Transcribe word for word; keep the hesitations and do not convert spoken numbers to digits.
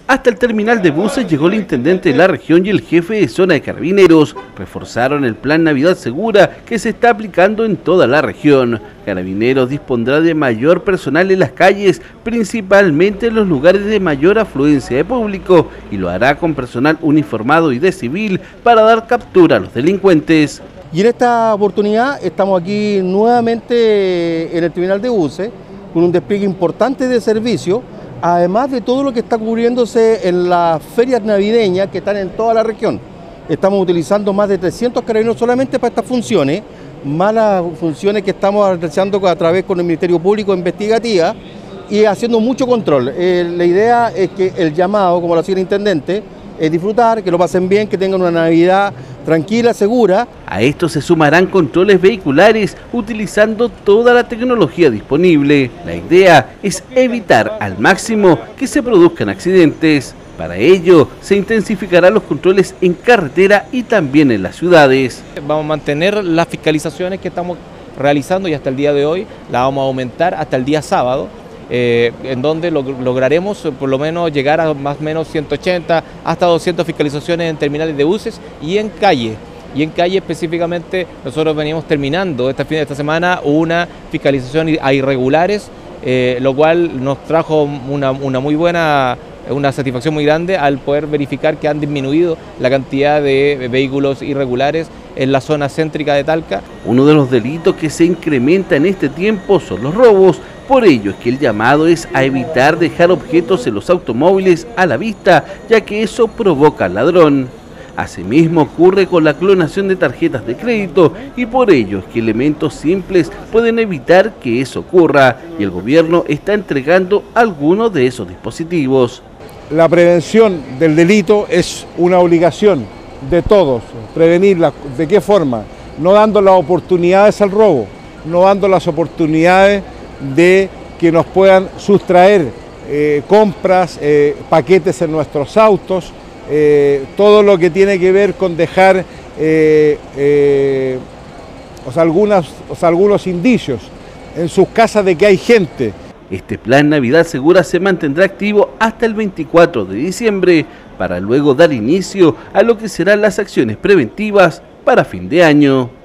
Hasta el terminal de buses llegó el intendente de la región y el jefe de zona de Carabineros. Reforzaron el plan Navidad Segura que se está aplicando en toda la región. Carabineros dispondrá de mayor personal en las calles, principalmente en los lugares de mayor afluencia de público, y lo hará con personal uniformado y de civil para dar captura a los delincuentes. Y en esta oportunidad estamos aquí nuevamente en el terminal de buses con un despliegue importante de servicio, además de todo lo que está cubriéndose en las ferias navideñas que están en toda la región. Estamos utilizando más de trescientos carabineros solamente para estas funciones, más las funciones que estamos realizando a través con el Ministerio Público Investigativa y haciendo mucho control. Eh, la idea es que el llamado, como lo hacía el intendente, es disfrutar, que lo pasen bien, que tengan una Navidad tranquila, segura. A esto se sumarán controles vehiculares utilizando toda la tecnología disponible. La idea es evitar al máximo que se produzcan accidentes. Para ello, se intensificarán los controles en carretera y también en las ciudades. Vamos a mantener las fiscalizaciones que estamos realizando y hasta el día de hoy la vamos a aumentar hasta el día sábado. Eh, en donde log lograremos por lo menos llegar a más o menos ciento ochenta hasta doscientas fiscalizaciones en terminales de buses y en calle. Y en calle específicamente nosotros veníamos terminando esta, fin de esta semana una fiscalización a irregulares, eh, lo cual nos trajo una, una muy buena, una satisfacción muy grande al poder verificar que han disminuido la cantidad de vehículos irregulares en la zona céntrica de Talca. Uno de los delitos que se incrementa en este tiempo son los robos. Por ello es que el llamado es a evitar dejar objetos en los automóviles a la vista, ya que eso provoca al ladrón. Asimismo ocurre con la clonación de tarjetas de crédito y por ello es que elementos simples pueden evitar que eso ocurra y el gobierno está entregando algunos de esos dispositivos. La prevención del delito es una obligación de todos, prevenirla. ¿De qué forma? No dando las oportunidades al robo, no dando las oportunidades de que nos puedan sustraer eh, compras, eh, paquetes en nuestros autos, eh, todo lo que tiene que ver con dejar eh, eh, o sea, algunas, o sea, algunos indicios en sus casas de que hay gente. Este plan Navidad Segura se mantendrá activo hasta el veinticuatro de diciembre para luego dar inicio a lo que serán las acciones preventivas para fin de año.